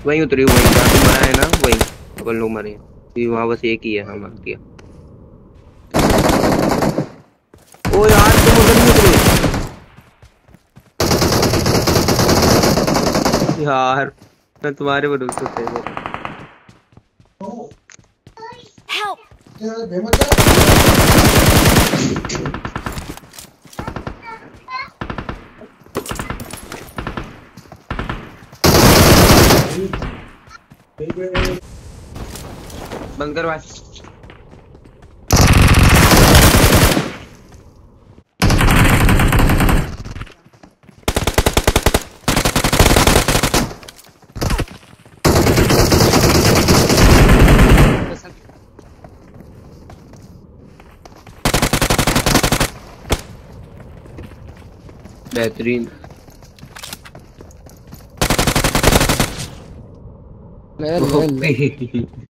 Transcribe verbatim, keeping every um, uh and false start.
वहीं उतरी, वहीं जहाँ पे मरा है ना, वहीं अपन लोग मरे हैं। वहां बस एक ही है। हाँ, मर गया। ओ यार तुम उधर नहीं उतरे यार, मैं तुम्हारे भरोसे थे मेरे। Help! बंद कर भाई। बेहतरीन। ले ले ले। ओपी।